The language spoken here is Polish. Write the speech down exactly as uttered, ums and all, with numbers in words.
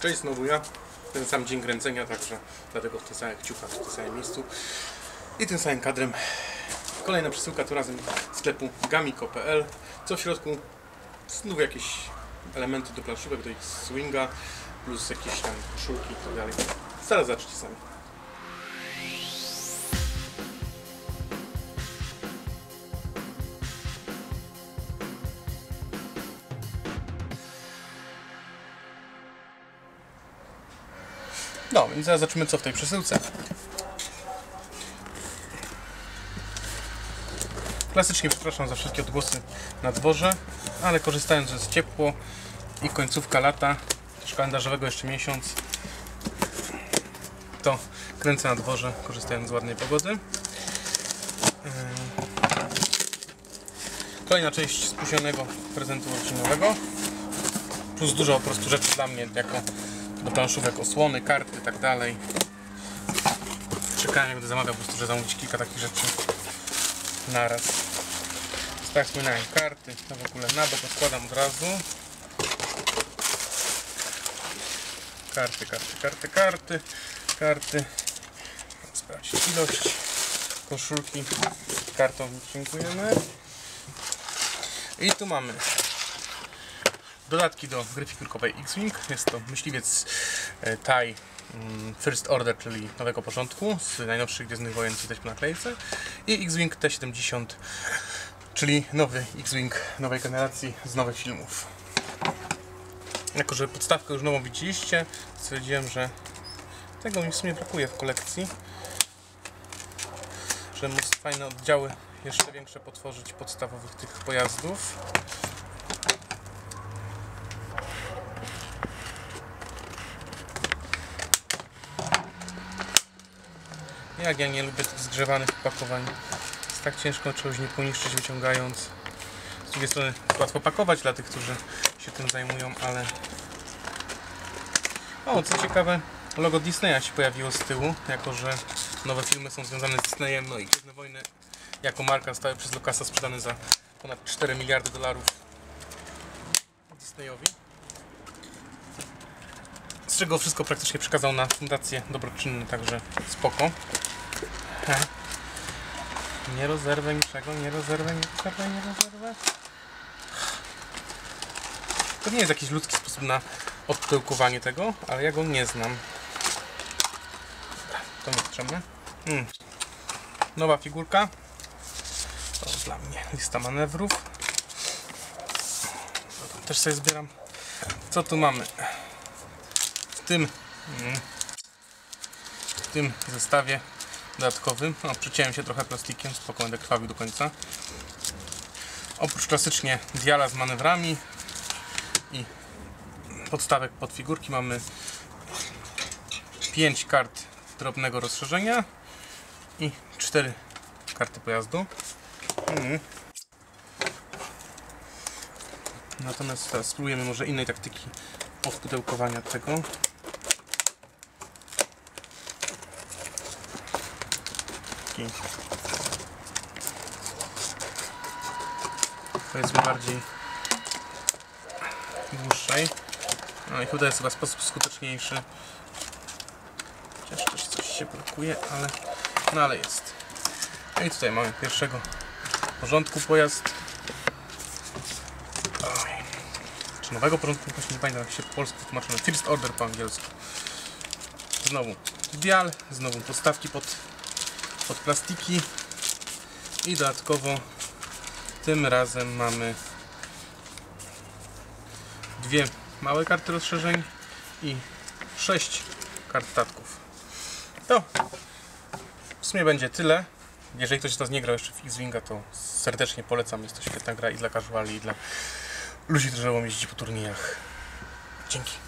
Cześć, znowu ja. Ten sam dzień kręcenia, także dlatego w tym samym kciukach, w tym samym miejscu i tym samym kadrem. Kolejna przesyłka, to razem z sklepu gamiko kropka p l. Co w środku? Znów jakieś elementy do planszówek, do ich swinga, plus jakieś tam koszulki i tak dalej. Zaraz zobaczycie sami. No, więc zaraz zobaczymy, co w tej przesyłce. Klasycznie przepraszam za wszystkie odgłosy na dworze, ale korzystając, że jest ciepło i końcówka lata, też kalendarzowego jeszcze miesiąc, to kręcę na dworze, korzystając z ładnej pogody. Kolejna część spóźnionego prezentu urodzinowego, plus dużo po prostu rzeczy dla mnie, jako do planszówek, osłony, karty i tak dalej. Czekałem, jak będę zamawiał, po prostu, że zamówić kilka takich rzeczy naraz. Więc tak, wspominałem, karty, to w ogóle na bok odkładam od razu. Karty, karty, karty, karty, karty. Sprawdź ilość. Koszulki, kartownik, dziękujemy. I tu mamy dodatki do gry figurkowej X-Wing. Jest to myśliwiec TIE First Order, czyli nowego porządku, z najnowszych Gwiezdnych Wojen, widać po naklejce. I X-Wing T siedemdziesiąt, czyli nowy X-Wing nowej generacji z nowych filmów. Jako że podstawkę już nową widzieliście, stwierdziłem, że tego mi w sumie brakuje w kolekcji. Że móc fajne oddziały jeszcze większe potworzyć podstawowych tych pojazdów. Jak ja nie lubię tych zgrzewanych pakowań. Jest tak ciężko czegoś nie poniszczyć wyciągając. Z drugiej strony łatwo pakować dla tych, którzy się tym zajmują, ale... O, co ciekawe, logo Disneya się pojawiło z tyłu, jako że nowe filmy są związane z Disneyem, no i Gwiezdne Wojny jako marka zostały przez Lucasa sprzedane za ponad cztery miliardy dolarów Disneyowi. Z czego wszystko praktycznie przekazał na fundacje dobroczynne, także spoko. Ha. Nie rozerwę niczego, nie rozerwę, nie rozerwę, nie rozerwę. To nie jest jakiś ludzki sposób na odtyłkowanie tego, ale ja go nie znam. Dobra, to nie potrzebne. Hmm. Nowa figurka. To dla mnie lista manewrów. To też sobie zbieram. Co tu mamy? W tym, w tym zestawie dodatkowym, no, przyciąłem się trochę plastikiem, spoko, będę krwawił do końca. Oprócz klasycznie diala z manewrami i podstawek pod figurki mamy pięć kart drobnego rozszerzenia i cztery karty pojazdu. Mm. Natomiast teraz spróbujemy może innej taktyki podpudełkowania tego. Taki, powiedzmy, bardziej dłuższej. No i chyba jest chyba sposób skuteczniejszy. Chociaż też coś się blokuje, ale no ale jest. No i tutaj mamy pierwszego porządku pojazd. Oj. Czy nowego porządku? Właśnie nie pamiętam, jak się po polsku tłumaczymy. First Order po angielsku. Znowu dial, znowu podstawki pod, pod plastiki i dodatkowo tym razem mamy dwie małe karty rozszerzeń i sześć kart statków. To w sumie będzie tyle. Jeżeli ktoś z nas nie grał jeszcze w X-Winga, to serdecznie polecam. Jest to świetna gra i dla casuali, i dla ludzi, którzy lubią jeździć po turniejach. Dzięki.